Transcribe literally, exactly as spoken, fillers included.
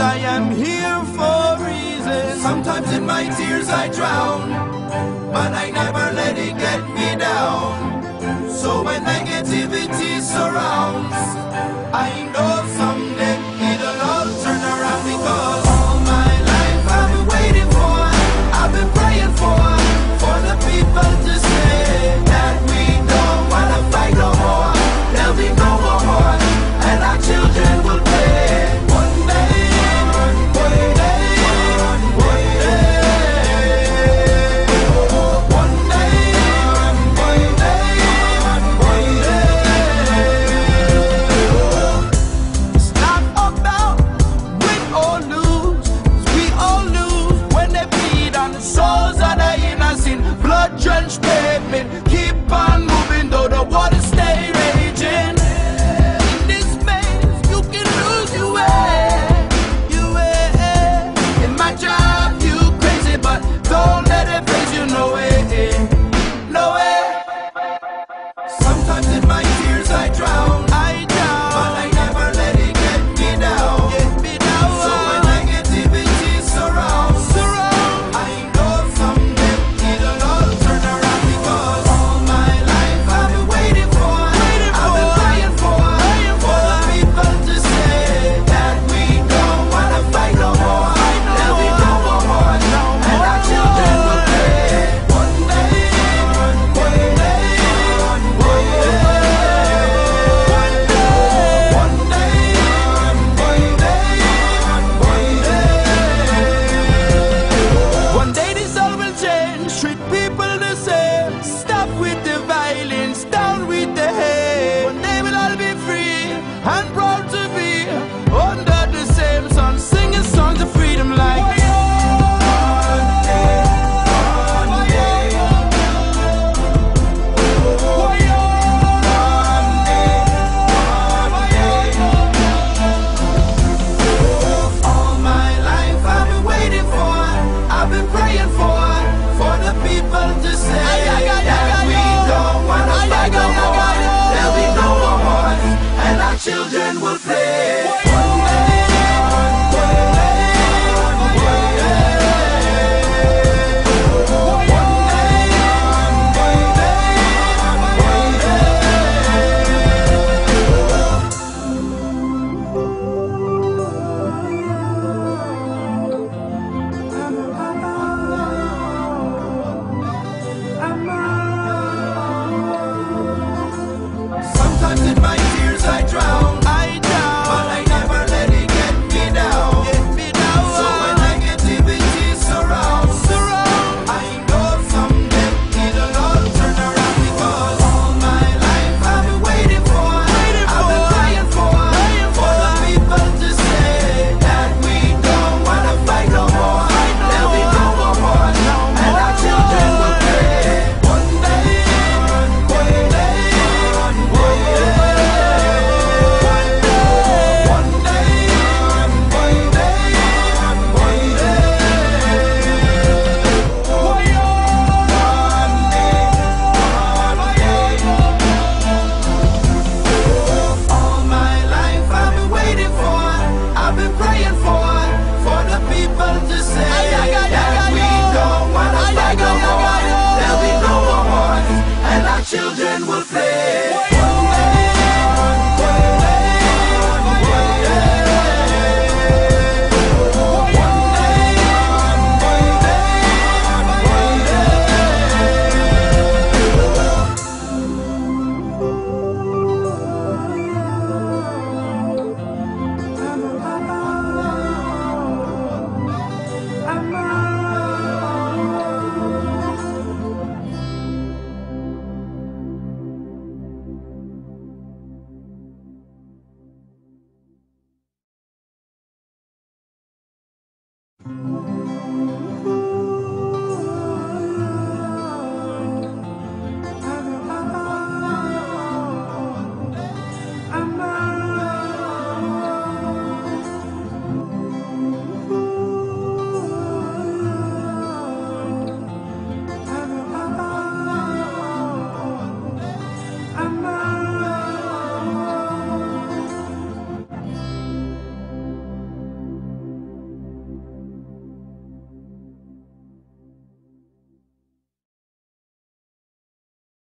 I am here for a reason. Sometimes in my tears I drown, but I never let it get me down. So when negativity surrounds, I know someday it'll all turn around. Because all my life I've been waiting for, I've been praying for, for the people to say that we don't wanna fight no more. There'll be no more war, and our children will play. One day, one day, one day, one day, one day, one day. It's not about win or lose, 'cause we all lose when they bleed on the souls of the innocent. Blood drenched pavement, keep on